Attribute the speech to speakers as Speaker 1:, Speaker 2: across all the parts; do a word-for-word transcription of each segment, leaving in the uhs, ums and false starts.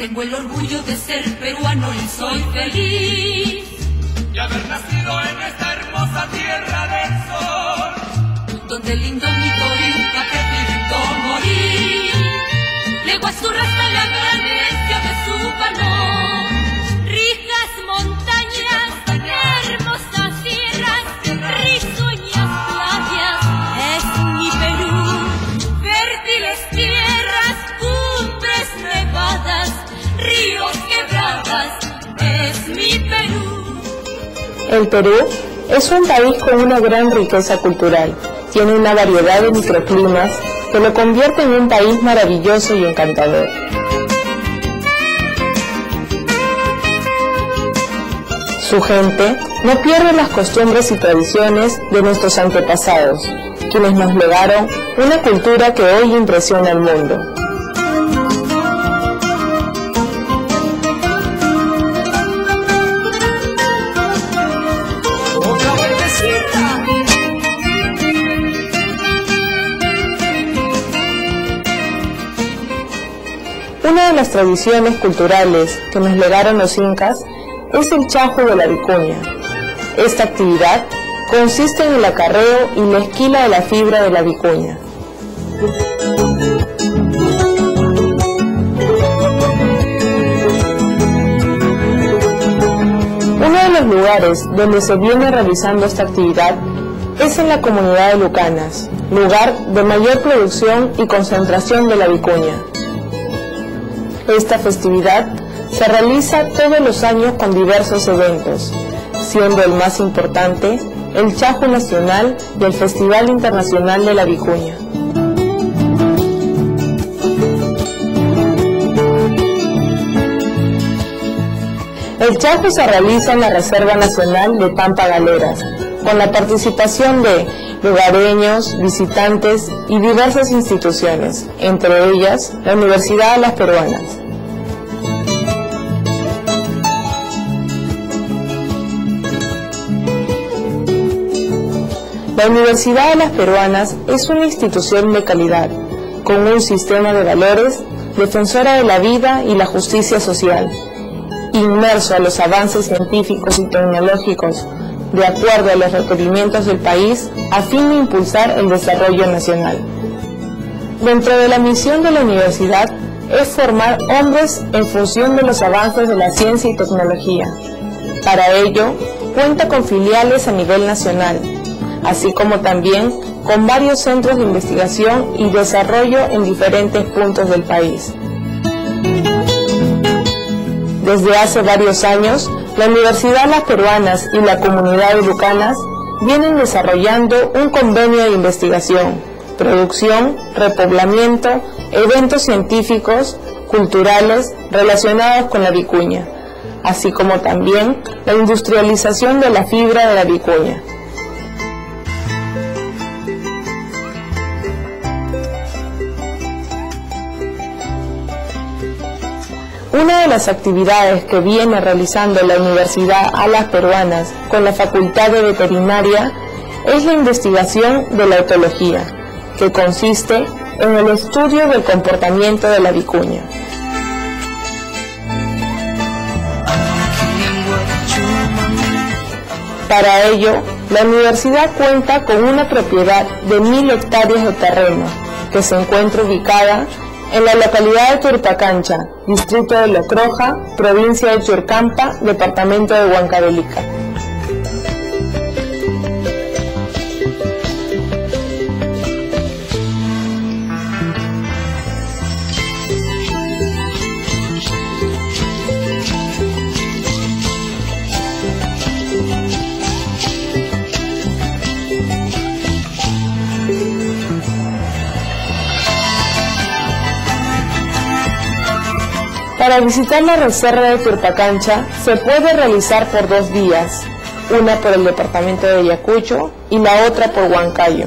Speaker 1: Tengo el orgullo de ser peruano y soy feliz
Speaker 2: de haber nacido en esta hermosa tierra del sol,
Speaker 1: donde el indómito Inca prefirió morir. Legó a su raza la grandeza de su valor. Ricas montañas, hermosas sierras, risueñas playas, es mi Perú. Fértiles tierras, cumbres nevadas, ríos, quebradas, es mi Perú.
Speaker 3: El Perú es un país con una gran riqueza cultural. Tiene una variedad de microclimas que lo convierte en un país maravilloso y encantador. Su gente no pierde las costumbres y tradiciones de nuestros antepasados, quienes nos legaron una cultura que hoy impresiona al mundo. Una de las tradiciones culturales que nos legaron los incas es el chaju de la vicuña. Esta actividad consiste en el acarreo y la esquila de la fibra de la vicuña. Uno de los lugares donde se viene realizando esta actividad es en la comunidad de Lucanas, lugar de mayor producción y concentración de la vicuña. Esta festividad se realiza todos los años con diversos eventos, siendo el más importante el Chaju Nacional y el Festival Internacional de la Vicuña. El Chaju se realiza en la Reserva Nacional de Pampa Galeras, con la participación de lugareños, visitantes y diversas instituciones, entre ellas la Universidad de las Peruanas. La Universidad de las Peruanas es una institución de calidad, con un sistema de valores defensora de la vida y la justicia social, inmerso a los avances científicos y tecnológicos de acuerdo a los requerimientos del país a fin de impulsar el desarrollo nacional. Dentro de la misión de la universidad es formar hombres en función de los avances de la ciencia y tecnología. Para ello, cuenta con filiales a nivel nacional, así como también con varios centros de investigación y desarrollo en diferentes puntos del país. Desde hace varios años, la Universidad de las Peruanas y la comunidad de Lucanas vienen desarrollando un convenio de investigación, producción, repoblamiento, eventos científicos, culturales relacionados con la vicuña, así como también la industrialización de la fibra de la vicuña. Una de las actividades que viene realizando la Universidad a las Peruanas con la Facultad de Veterinaria es la investigación de la etología, que consiste en el estudio del comportamiento de la vicuña. Para ello, la universidad cuenta con una propiedad de mil hectáreas de terreno, que se encuentra ubicada en la localidad de Turpacancha, distrito de Locroja, provincia de Churcampa, departamento de Huancavelica. Para visitar la reserva de Turpacancha se puede realizar por dos vías, una por el departamento de Ayacucho y la otra por Huancayo.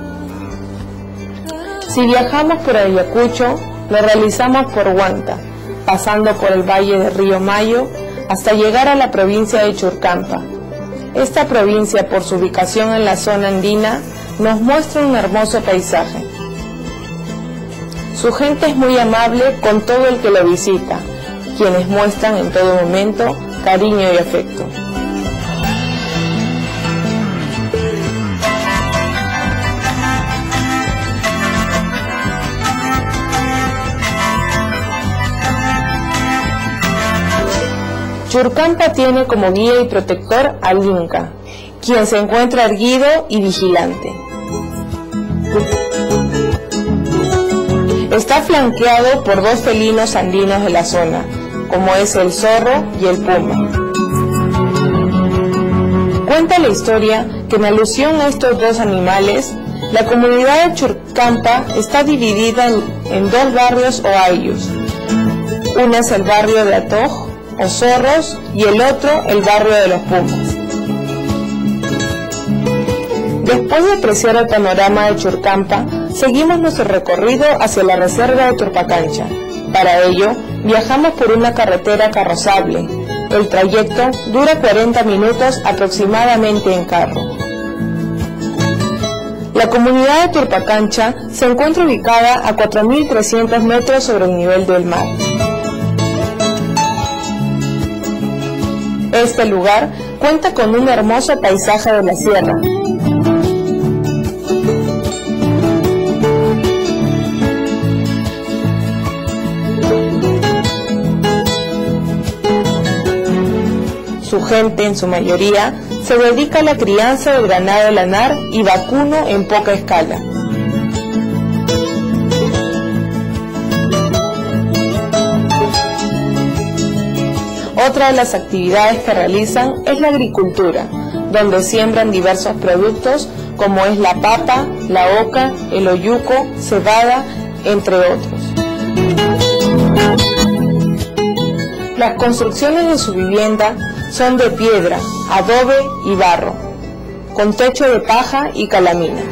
Speaker 3: Si viajamos por Ayacucho, lo realizamos por Huanta, pasando por el valle de Río Mayo hasta llegar a la provincia de Churcampa. Esta provincia, por su ubicación en la zona andina, nos muestra un hermoso paisaje. Su gente es muy amable con todo el que lo visita, quienes muestran en todo momento cariño y afecto. Churcampa tiene como guía y protector al Inca, quien se encuentra erguido y vigilante. Está flanqueado por dos felinos andinos de la zona, como es el zorro y el puma. Cuenta la historia que en alusión a estos dos animales, la comunidad de Churcampa está dividida en, en dos barrios o ayllus. Uno es el barrio de Atoj o zorros y el otro el barrio de los pumas. Después de apreciar el panorama de Churcampa, seguimos nuestro recorrido hacia la reserva de Turpacancha. Para ello, viajamos por una carretera carrozable. El trayecto dura cuarenta minutos aproximadamente en carro. La comunidad de Turpacancha se encuentra ubicada a cuatro mil trescientos metros sobre el nivel del mar. Este lugar cuenta con un hermoso paisaje de la sierra. Su gente, en su mayoría, se dedica a la crianza del ganado lanar y vacuno en poca escala. Otra de las actividades que realizan es la agricultura, donde siembran diversos productos como es la papa, la oca, el oyuco, cebada, entre otros. Las construcciones de su vivienda son de piedra, adobe y barro, con techo de paja y calamina.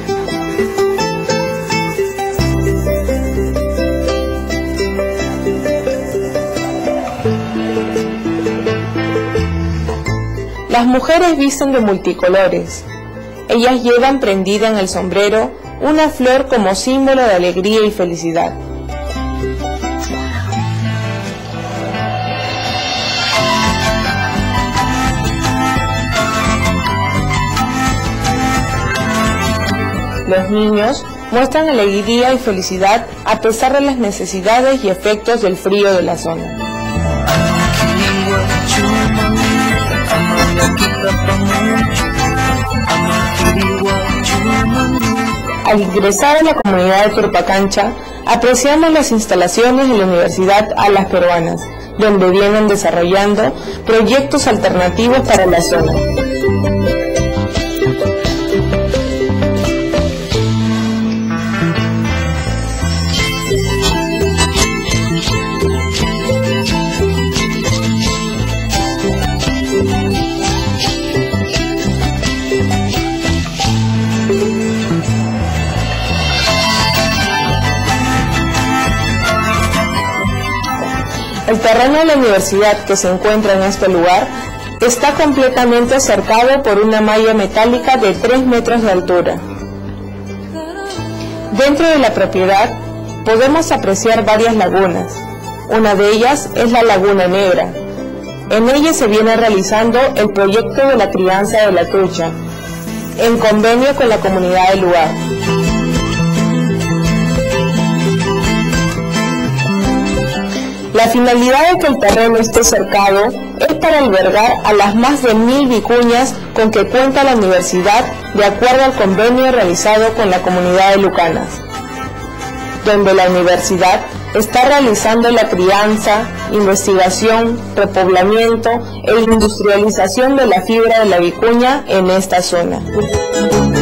Speaker 3: Las mujeres visten de multicolores. Ellas llevan prendida en el sombrero una flor como símbolo de alegría y felicidad. Los niños muestran alegría y felicidad a pesar de las necesidades y efectos del frío de la zona. Al ingresar a la comunidad de Turpacancha, apreciamos las instalaciones de la Universidad a las Peruanas, donde vienen desarrollando proyectos alternativos para la zona. El terreno de la universidad que se encuentra en este lugar está completamente cercado por una malla metálica de tres metros de altura. Dentro de la propiedad podemos apreciar varias lagunas. Una de ellas es la Laguna Negra. En ella se viene realizando el proyecto de la crianza de la trucha, en convenio con la comunidad del lugar. La finalidad de que el terreno esté cercado es para albergar a las más de mil vicuñas con que cuenta la universidad de acuerdo al convenio realizado con la comunidad de Lucanas, donde la universidad está realizando la crianza, investigación, repoblamiento e industrialización de la fibra de la vicuña en esta zona.